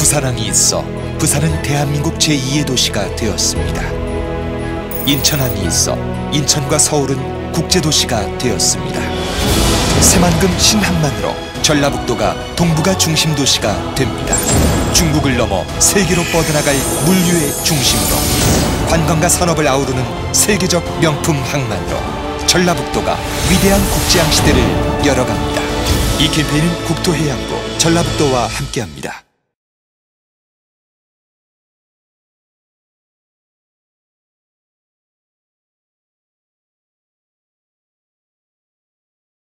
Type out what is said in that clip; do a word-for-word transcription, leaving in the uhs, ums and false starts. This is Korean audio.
부산항이 있어 부산은 대한민국 제이의 도시가 되었습니다. 인천항이 있어 인천과 서울은 국제도시가 되었습니다. 새만금 신항만으로 전라북도가 동북아 중심 도시가 됩니다. 중국을 넘어 세계로 뻗어나갈 물류의 중심으로 관광과 산업을 아우르는 세계적 명품 항만으로 전라북도가 위대한 국제항 시대를 열어갑니다. 이 캠페인은 국토해양부 전라북도와 함께합니다.